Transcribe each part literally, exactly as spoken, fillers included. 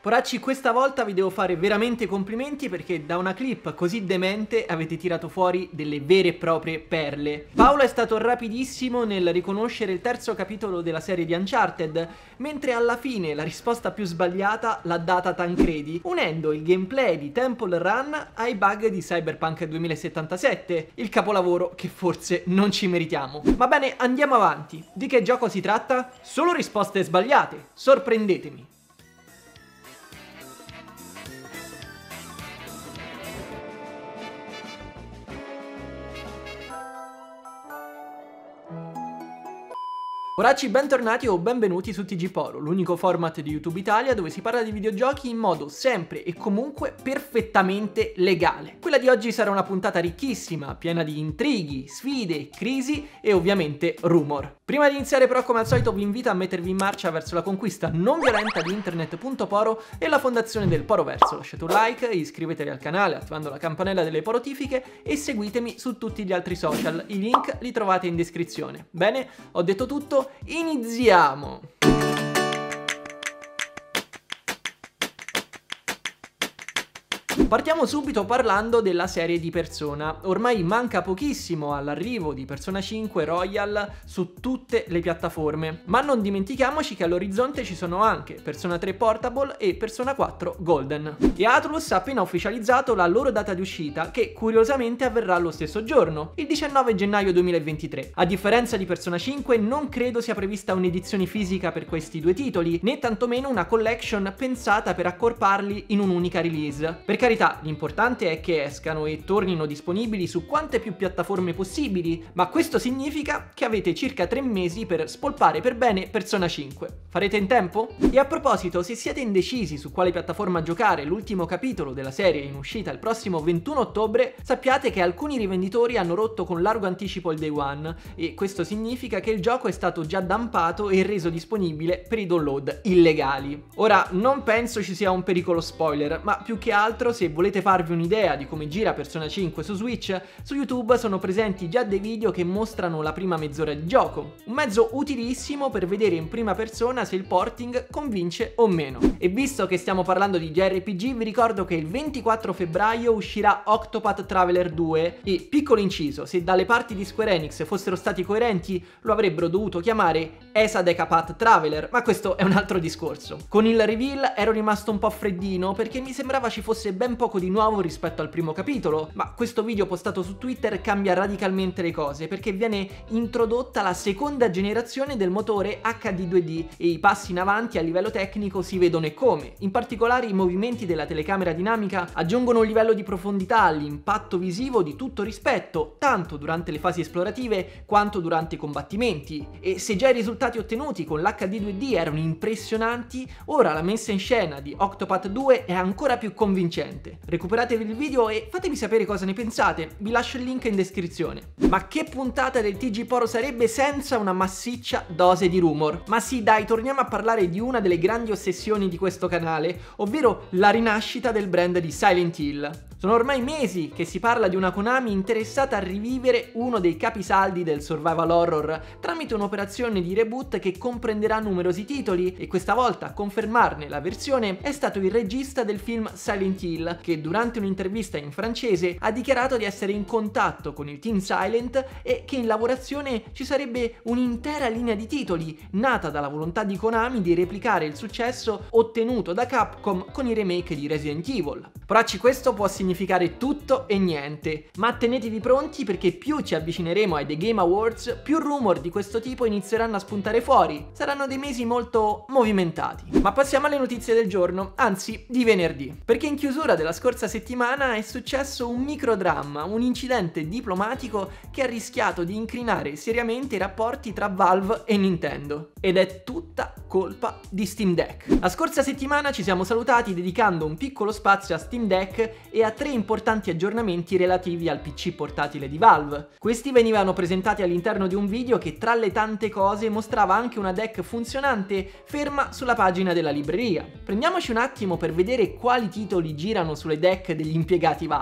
Poracci, questa volta vi devo fare veramente complimenti perché da una clip così demente avete tirato fuori delle vere e proprie perle. Paolo è stato rapidissimo nel riconoscere il terzo capitolo della serie di Uncharted, mentre alla fine la risposta più sbagliata l'ha data Tancredi, unendo il gameplay di Temple Run ai bug di Cyberpunk duemilasettantasette, il capolavoro che forse non ci meritiamo. Va bene, andiamo avanti. Di che gioco si tratta? Solo risposte sbagliate. Sorprendetemi. Poracci, bentornati o benvenuti su T G Poro, l'unico format di YouTube Italia dove si parla di videogiochi in modo sempre e comunque perfettamente legale. Quella di oggi sarà una puntata ricchissima, piena di intrighi, sfide, crisi e ovviamente rumor. Prima di iniziare però, come al solito, vi invito a mettervi in marcia verso la conquista non violenta di internet.poro e la fondazione del Poroverso. Lasciate un like, iscrivetevi al canale attivando la campanella delle porotifiche e seguitemi su tutti gli altri social. I link li trovate in descrizione. Bene, ho detto tutto. Iniziamo! Partiamo subito parlando della serie di Persona. Ormai manca pochissimo all'arrivo di Persona cinque Royal su tutte le piattaforme, ma non dimentichiamoci che all'orizzonte ci sono anche Persona tre Portable e Persona quattro Golden. E Atlus ha appena ufficializzato la loro data di uscita, che curiosamente avverrà lo stesso giorno, il diciannove gennaio duemilaventitré. A differenza di Persona cinque, non credo sia prevista un'edizione fisica per questi due titoli, né tantomeno una collection pensata per accorparli in un'unica release. Per carità, l'importante è che escano e tornino disponibili su quante più piattaforme possibili, ma questo significa che avete circa tre mesi per spolpare per bene Persona cinque. Farete in tempo? E a proposito, se siete indecisi su quale piattaforma giocare l'ultimo capitolo della serie in uscita il prossimo ventuno ottobre, sappiate che alcuni rivenditori hanno rotto con largo anticipo il day one, e questo significa che il gioco è stato già dampato e reso disponibile per i download illegali. Ora, non penso ci sia un pericolo spoiler, ma più che altro, se volete farvi un'idea di come gira Persona cinque su Switch, su YouTube sono presenti già dei video che mostrano la prima mezz'ora di gioco. Un mezzo utilissimo per vedere in prima persona se il porting convince o meno. E visto che stiamo parlando di J R P G, vi ricordo che il ventiquattro febbraio uscirà Octopath Traveler due e, piccolo inciso, se dalle parti di Square Enix fossero stati coerenti lo avrebbero dovuto chiamare Esa Decapath Traveler, ma questo è un altro discorso. Con il reveal ero rimasto un po' freddino perché mi sembrava ci fosse ben poco di nuovo rispetto al primo capitolo, ma questo video postato su Twitter cambia radicalmente le cose perché viene introdotta la seconda generazione del motore H D due D e i passi in avanti a livello tecnico si vedono e come. In particolare i movimenti della telecamera dinamica aggiungono un livello di profondità all'impatto visivo di tutto rispetto, tanto durante le fasi esplorative quanto durante i combattimenti. E se già i risultati ottenuti con l'H D due D erano impressionanti, ora la messa in scena di Octopath due è ancora più convincente. Recuperatevi il video e fatemi sapere cosa ne pensate, vi lascio il link in descrizione. Ma che puntata del T G Poro sarebbe senza una massiccia dose di rumor? Ma sì, dai, torniamo a parlare di una delle grandi ossessioni di questo canale, ovvero la rinascita del brand di Silent Hill. Sono ormai mesi che si parla di una Konami interessata a rivivere uno dei capisaldi del survival horror tramite un'operazione di reboot che comprenderà numerosi titoli, e questa volta a confermarne la versione è stato il regista del film Silent Hill, che durante un'intervista in francese ha dichiarato di essere in contatto con il team Silent e che in lavorazione ci sarebbe un'intera linea di titoli nata dalla volontà di Konami di replicare il successo ottenuto da Capcom con i remake di Resident Evil. Poracci, questo può significare tutto e niente, ma tenetevi pronti perché più ci avvicineremo ai The Game Awards, più rumor di questo tipo inizieranno a spuntare fuori. Saranno dei mesi molto movimentati. Ma passiamo alle notizie del giorno, anzi di venerdì, perché in chiusura della scorsa settimana è successo un microdramma, un incidente diplomatico che ha rischiato di incrinare seriamente i rapporti tra Valve e Nintendo. Ed è tutta colpa di Steam Deck. La scorsa settimana ci siamo salutati dedicando un piccolo spazio a Steam Deck e a tre importanti aggiornamenti relativi al P C portatile di Valve. Questi venivano presentati all'interno di un video che, tra le tante cose, mostrava anche una deck funzionante ferma sulla pagina della libreria. Prendiamoci un attimo per vedere quali titoli girano sulle deck degli impiegati Valve.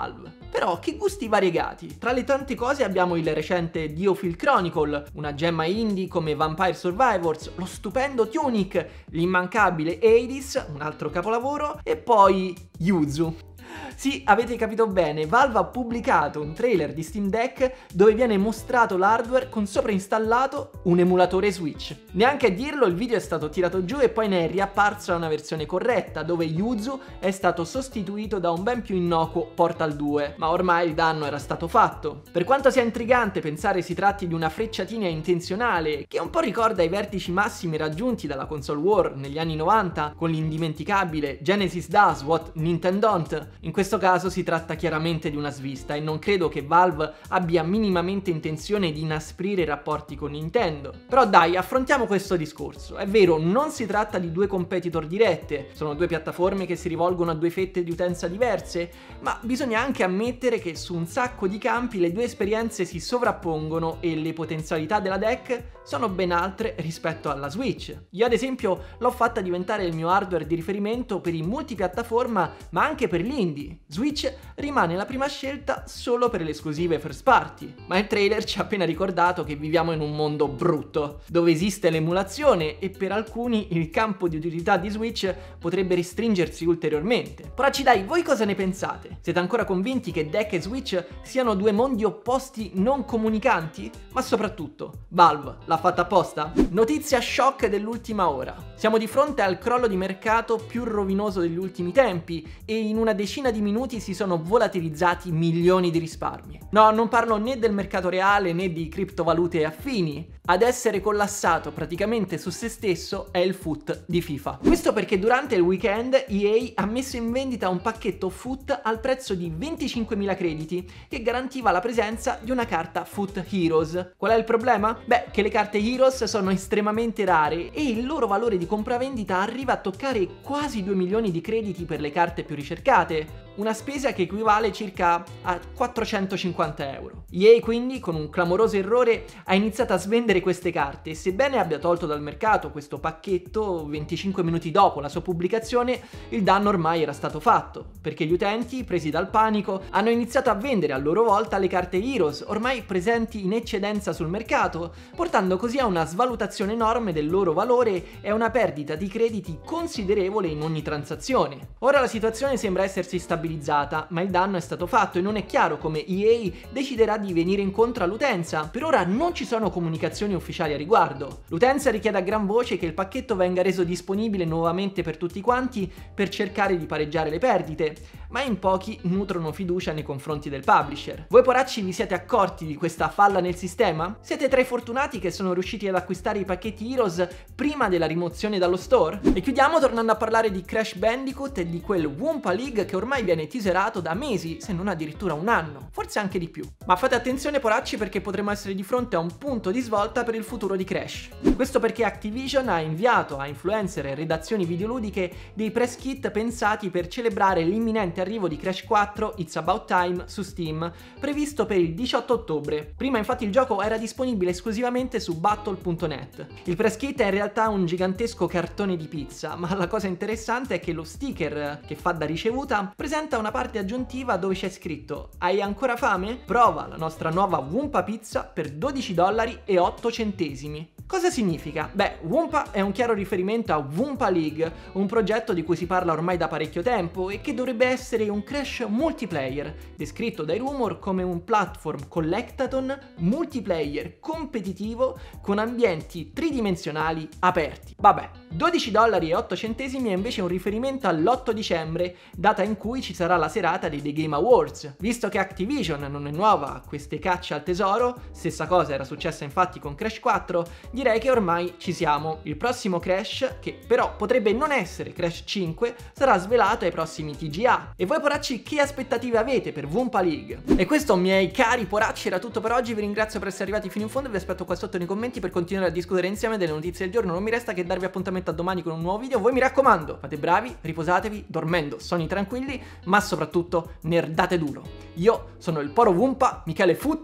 Però che gusti variegati. Tra le tante cose abbiamo il recente Diofield Chronicle, una gemma indie come Vampire Survivors, lo stupendo Tunic, l'immancabile Hades, un altro capolavoro, e poi Yuzu. Sì, avete capito bene, Valve ha pubblicato un trailer di Steam Deck dove viene mostrato l'hardware con sopra installato un emulatore Switch. Neanche a dirlo, il video è stato tirato giù e poi ne è riapparsa una versione corretta, dove Yuzu è stato sostituito da un ben più innocuo Portal due, ma ormai il danno era stato fatto. Per quanto sia intrigante pensare si tratti di una frecciatina intenzionale, che un po' ricorda i vertici massimi raggiunti dalla console war negli anni novanta, con l'indimenticabile Genesis does what Nintendo don't, in questo caso si tratta chiaramente di una svista e non credo che Valve abbia minimamente intenzione di inasprire i rapporti con Nintendo. Però dai, affrontiamo questo discorso. È vero, non si tratta di due competitor dirette, sono due piattaforme che si rivolgono a due fette di utenza diverse, ma bisogna anche ammettere che su un sacco di campi le due esperienze si sovrappongono e le potenzialità della Deck sono ben altre rispetto alla Switch. Io ad esempio l'ho fatta diventare il mio hardware di riferimento per i multipiattaforma, ma anche per l'indie. Switch rimane la prima scelta solo per le esclusive first party, ma il trailer ci ha appena ricordato che viviamo in un mondo brutto, dove esiste l'emulazione e per alcuni il campo di utilità di Switch potrebbe restringersi ulteriormente. Ora ci dai, voi cosa ne pensate? Siete ancora convinti che Deck e Switch siano due mondi opposti non comunicanti? Ma soprattutto, Valve l'ha fatta apposta? Notizia shock dell'ultima ora. Siamo di fronte al crollo di mercato più rovinoso degli ultimi tempi e in una decina di minuti si sono volatilizzati milioni di risparmi. No, non parlo né del mercato reale né di criptovalute affini. Ad essere collassato praticamente su se stesso è il foot di FIFA. Questo perché durante il weekend E A ha messo in vendita un pacchetto foot al prezzo di venticinquemila crediti che garantiva la presenza di una carta Foot Heroes. Qual è il problema? Beh, che le carte Heroes sono estremamente rare e il loro valore di compravendita arriva a toccare quasi due milioni di crediti per le carte più ricercate. Una spesa che equivale circa a quattrocentocinquanta euro. E A quindi, con un clamoroso errore, ha iniziato a svendere queste carte e sebbene abbia tolto dal mercato questo pacchetto venticinque minuti dopo la sua pubblicazione, il danno ormai era stato fatto, perché gli utenti, presi dal panico, hanno iniziato a vendere a loro volta le carte Heroes, ormai presenti in eccedenza sul mercato, portando così a una svalutazione enorme del loro valore e a una perdita di crediti considerevole in ogni transazione. Ora la situazione sembra essersi stabilizzata, ma il danno è stato fatto e non è chiaro come E A deciderà di venire incontro all'utenza. Per ora non ci sono comunicazioni ufficiali a riguardo. L'utenza richiede a gran voce che il pacchetto venga reso disponibile nuovamente per tutti quanti per cercare di pareggiare le perdite, ma in pochi nutrono fiducia nei confronti del publisher. Voi poracci vi siete accorti di questa falla nel sistema? Siete tra i fortunati che sono riusciti ad acquistare i pacchetti Heroes prima della rimozione dallo store? E chiudiamo tornando a parlare di Crash Bandicoot e di quel Wumpa League che ormai viene teaserato da mesi, se non addirittura un anno, forse anche di più. Ma fate attenzione poracci perché potremo essere di fronte a un punto di svolta per il futuro di Crash. Questo perché Activision ha inviato a influencer e redazioni videoludiche dei press kit pensati per celebrare l'imminente arrivo di Crash quattro It's About Time su Steam, previsto per il diciotto ottobre. Prima infatti il gioco era disponibile esclusivamente su battle punto net. Il press kit è in realtà un gigantesco cartone di pizza, ma la cosa interessante è che lo sticker che fa da ricevuta presenta una parte aggiuntiva dove c'è scritto: hai ancora fame? Prova la nostra nuova Wumpa Pizza per dodici dollari e otto centesimi. Cosa significa? Beh, Wumpa è un chiaro riferimento a Wumpa League, un progetto di cui si parla ormai da parecchio tempo e che dovrebbe essere un Crash multiplayer, descritto dai rumor come un platform collectathon multiplayer competitivo con ambienti tridimensionali aperti. Vabbè, dodici dollari e otto centesimi è invece un riferimento all'otto dicembre, data in cui ci sarà la serata dei The Game Awards. Visto che Activision non è nuova a queste cacce al tesoro, stessa cosa era successa infatti con Crash quattro, direi che ormai ci siamo. Il prossimo Crash, che però potrebbe non essere Crash cinque, sarà svelato ai prossimi T G A. E voi poracci che aspettative avete per Wumpa League? E questo, miei cari poracci, era tutto per oggi. Vi ringrazio per essere arrivati fino in fondo e vi aspetto qua sotto nei commenti per continuare a discutere insieme delle notizie del giorno. Non mi resta che darvi appuntamento a domani con un nuovo video. Voi mi raccomando, fate bravi, riposatevi, dormendo sonni tranquilli, ma soprattutto nerdate duro. Io sono il Poro Wumpa, Michele Foot,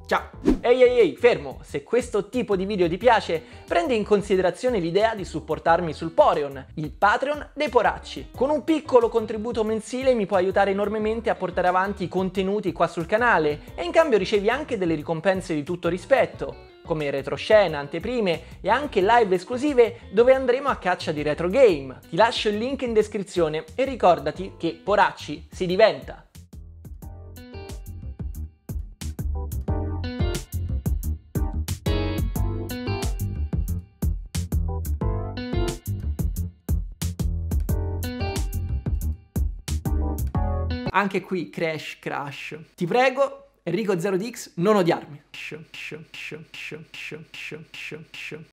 Ciao! Ehi ehi ehi, fermo! Se questo tipo di video ti piace, prendi in considerazione l'idea di supportarmi sul Poreon, il Patreon dei poracci. Con un piccolo contributo mensile mi puoi aiutare enormemente a portare avanti i contenuti qua sul canale e in cambio ricevi anche delle ricompense di tutto rispetto, come retroscena, anteprime e anche live esclusive dove andremo a caccia di retro game. Ti lascio il link in descrizione e ricordati che poracci si diventa! Anche qui crash crash. Ti prego, Enrico zero D X, non odiarmi.